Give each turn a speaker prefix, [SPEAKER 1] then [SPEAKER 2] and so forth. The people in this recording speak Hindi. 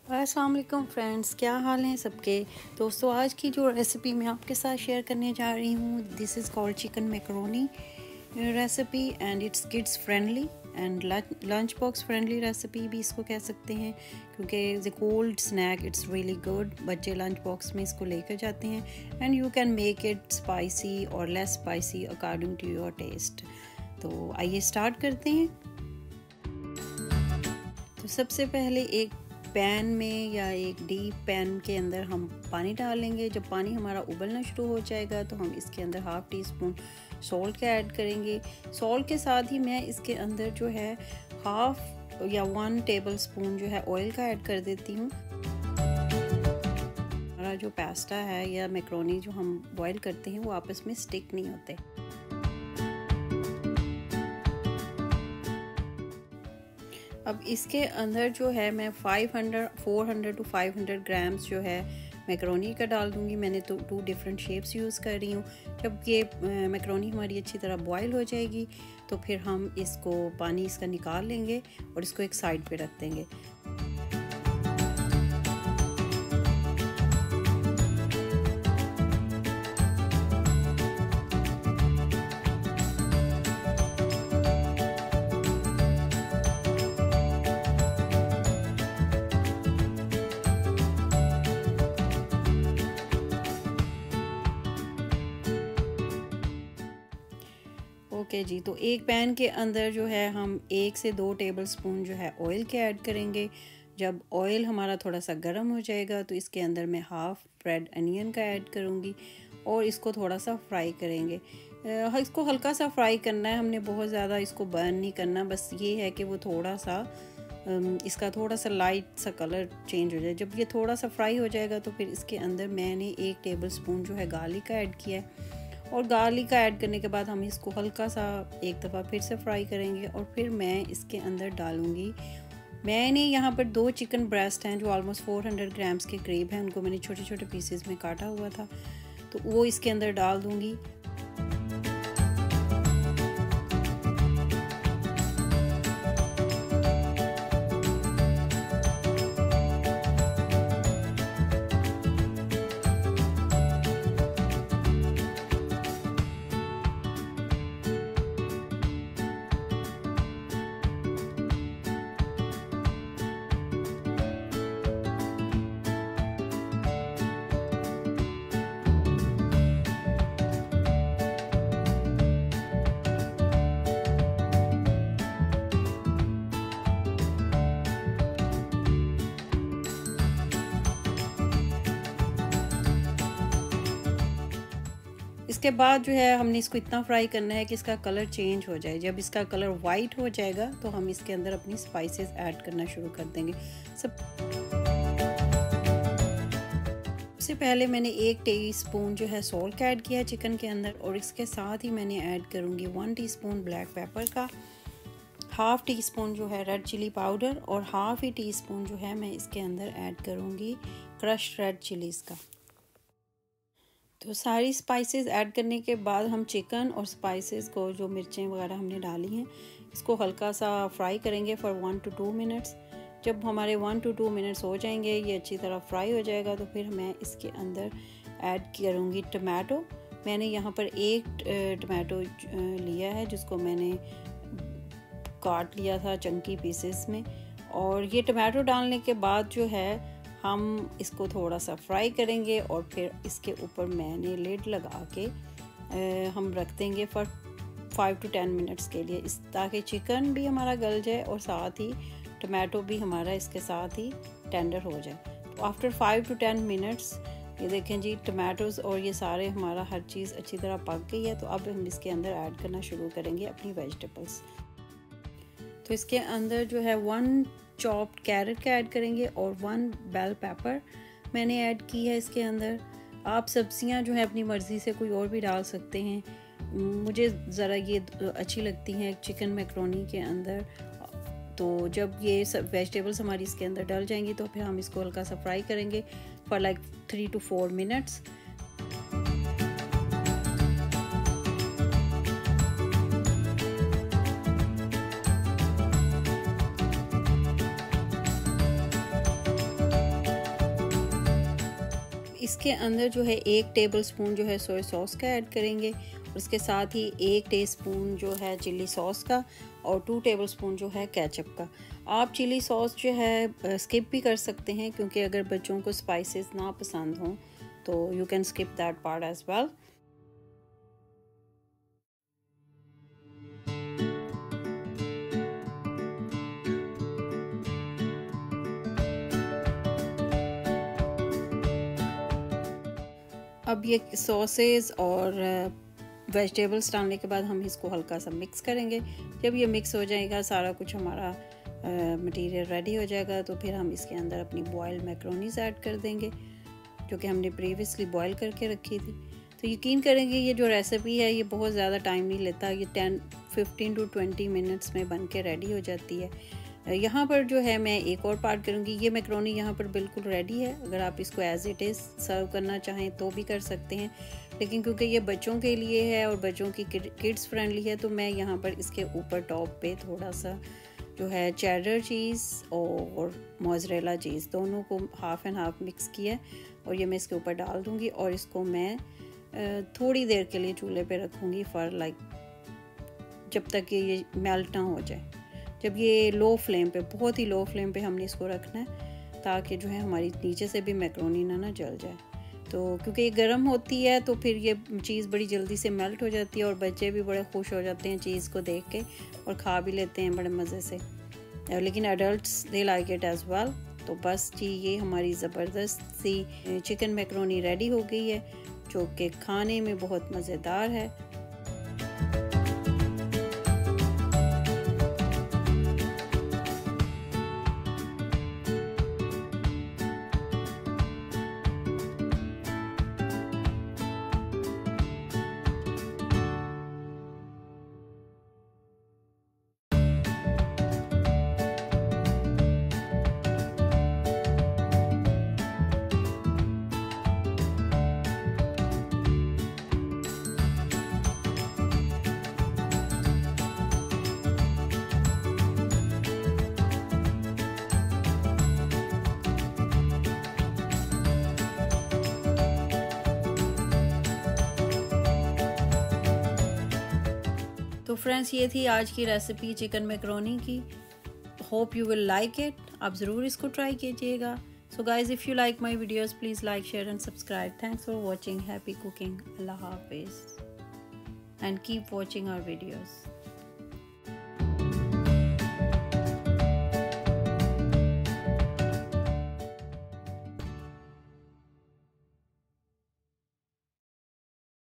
[SPEAKER 1] अस्सलाम वालेकुम फ्रेंड्स, क्या हाल हैं सबके। दोस्तों, आज की जो रेसिपी मैं आपके साथ शेयर करने जा रही हूँ, this is called chicken macaroni recipe and it's kids friendly and lunch box friendly recipe भी इसको कह सकते हैं, क्योंकि as a cold snack it's really good. बच्चे लंच बॉक्स में इसको लेकर जाते हैं and you can make it spicy और less spicy according to your taste. तो आइए स्टार्ट करते हैं। तो सबसे पहले एक पैन में या एक डीप पैन के अंदर हम पानी डालेंगे। जब पानी हमारा उबलना शुरू हो जाएगा तो हम इसके अंदर हाफ़ टी स्पून सॉल्ट का ऐड करेंगे। सॉल्ट के साथ ही मैं इसके अंदर जो है हाफ़ या 1 टेबल स्पून जो है ऑयल का ऐड कर देती हूँ। हमारा जो पास्ता है या मैकरोनी जो हम बॉईल करते हैं वो आपस में स्टिक नहीं होते। अब इसके अंदर जो है मैं 400 टू 500 ग्राम्स जो है मैकरोनी का डाल दूँगी। मैंने तो 2 डिफरेंट शेप्स यूज़ कर रही हूँ। जब ये मैकरोनी हमारी अच्छी तरह बॉईल हो जाएगी तो फिर हम इसको पानी इसका निकाल लेंगे और इसको एक साइड पे रख देंगे। ओके जी, तो एक पैन के अंदर जो है हम 1 से 2 टेबल स्पून जो है ऑयल के ऐड करेंगे। जब ऑयल हमारा थोड़ा सा गर्म हो जाएगा तो इसके अंदर मैं हाफ़ रेड अनियन का ऐड करूँगी और इसको थोड़ा सा फ्राई करेंगे। इसको हल्का सा फ्राई करना है, हमने बहुत ज़्यादा इसको बर्न नहीं करना। बस ये है कि वो थोड़ा सा इसका थोड़ा सा लाइट सा कलर चेंज हो जाए। जब ये थोड़ा सा फ्राई हो जाएगा तो फिर इसके अंदर मैंने 1 टेबल स्पून जो है गार्लिक का ऐड किया है और गार्लिक का ऐड करने के बाद हम इसको हल्का सा एक दफ़ा फिर से फ्राई करेंगे और फिर मैं इसके अंदर डालूँगी। मैंने यहाँ पर 2 चिकन ब्रेस्ट हैं जो ऑलमोस्ट 400 ग्राम्स के करीब हैं, उनको मैंने छोटे छोटे पीसेस में काटा हुआ था, तो वो इसके अंदर डाल दूँगी। इसके बाद जो है हमने इसको इतना फ्राई करना है कि इसका कलर चेंज हो जाए। जब इसका कलर वाइट हो जाएगा तो हम इसके अंदर अपनी स्पाइसेस ऐड करना शुरू कर देंगे। सबसे पहले मैंने 1 टीस्पून जो है सॉल्ट का ऐड किया चिकन के अंदर और इसके साथ ही मैंने ऐड करूँगी 1 टीस्पून ब्लैक पेपर का, हाफ़ टी स्पून जो है रेड चिली पाउडर और हाफ़ ही टी स्पून जो है मैं इसके अंदर ऐड करूँगी क्रश्ड रेड चिलीज़ का। तो सारी स्पाइसेस ऐड करने के बाद हम चिकन और स्पाइसेस को, जो मिर्चें वगैरह हमने डाली हैं, इसको हल्का सा फ्राई करेंगे फॉर 1 to 2 मिनट्स। जब हमारे 1 to 2 मिनट्स हो जाएंगे, ये अच्छी तरह फ्राई हो जाएगा, तो फिर मैं इसके अंदर ऐड करूँगी टमाटो। मैंने यहाँ पर 1 टमाटो लिया है जिसको मैंने काट लिया था चंकी पीसेस में, और ये टमाटो डालने के बाद जो है हम इसको थोड़ा सा फ्राई करेंगे और फिर इसके ऊपर मैंने लिड लगा के हम रख देंगे फॉर 5 to 10 मिनट्स के लिए, ताकि चिकन भी हमारा गल जाए और साथ ही टमाटो भी हमारा इसके साथ ही टेंडर हो जाए। तो आफ्टर 5 to 10 मिनट्स ये देखें जी, टमाटोज़ और ये सारे हमारा हर चीज़ अच्छी तरह पक गई है। तो अब हम इसके अंदर ऐड करना शुरू करेंगे अपनी वेजिटेबल्स। तो इसके अंदर जो है 1 चॉप्ड कैरेट का ऐड करेंगे और 1 बेल पेपर मैंने ऐड की है इसके अंदर। आप सब्जियां जो है अपनी मर्ज़ी से कोई और भी डाल सकते हैं, मुझे ज़रा ये अच्छी लगती हैं चिकन मैकरोनी के अंदर। तो जब ये सब वेजिटेबल्स हमारी इसके अंदर डल जाएंगी तो फिर हम इसको हल्का सा फ्राई करेंगे फॉर लाइक 3 to 4 मिनट्स। इसके अंदर जो है 1 टेबलस्पून जो है सोया सॉस का ऐड करेंगे और इसके साथ ही 1 टीस्पून जो है चिली सॉस का और 2 टेबलस्पून जो है केचप का। आप चिली सॉस जो है स्किप भी कर सकते हैं, क्योंकि अगर बच्चों को स्पाइसेस ना पसंद हों तो you can skip that part as well. अब ये सॉसेस और वेजिटेबल्स डालने के बाद हम इसको हल्का सा मिक्स करेंगे। जब ये मिक्स हो जाएगा, सारा कुछ हमारा मटेरियल रेडी हो जाएगा, तो फिर हम इसके अंदर अपनी बॉयल्ड मैक्रोनीज ऐड कर देंगे जो कि हमने प्रीवियसली बॉयल करके रखी थी। तो यकीन करेंगे ये जो रेसिपी है ये बहुत ज़्यादा टाइम नहीं लेता, ये 15 to 20 मिनट्स में बन के रेडी हो जाती है। यहाँ पर जो है मैं एक और पार्ट करूँगी। ये मैक्रोनी यहाँ पर बिल्कुल रेडी है। अगर आप इसको एज इट इज़ सर्व करना चाहें तो भी कर सकते हैं, लेकिन क्योंकि ये बच्चों के लिए है और बच्चों की किड्स फ्रेंडली है, तो मैं यहाँ पर इसके ऊपर टॉप पे थोड़ा सा जो है चेडर चीज़ और मोज़रेला चीज़ दोनों को हाफ़ एंड हाफ़ मिक्स किया और ये मैं इसके ऊपर डाल दूँगी और इसको मैं थोड़ी देर के लिए चूल्हे पे रखूँगी फॉर लाइक जब तक कि ये मेल्ट ना हो जाए। जब ये लो फ्लेम पे, बहुत ही लो फ्लेम पे हमने इसको रखना है ताकि जो है हमारी नीचे से भी मैक्रोनी ना जल जाए। तो क्योंकि ये गर्म होती है तो फिर ये चीज़ बड़ी जल्दी से मेल्ट हो जाती है और बच्चे भी बड़े खुश हो जाते हैं चीज़ को देख के और खा भी लेते हैं बड़े मज़े से, लेकिन adults they like it as well. तो बस जी ये हमारी ज़बरदस्त सी चिकन मैक्रोनी रेडी हो गई है जो कि खाने में बहुत मज़ेदार है। तो फ्रेंड्स ये थी आज की रेसिपी चिकन मैक्रोनी की। Hope you will like it. आप ज़रूर इसको ट्राई कीजिएगा। So guys if you like my videos please like share and subscribe. Thanks for watching. Happy cooking. अल्लाह हाफिज़ and keep watching our videos.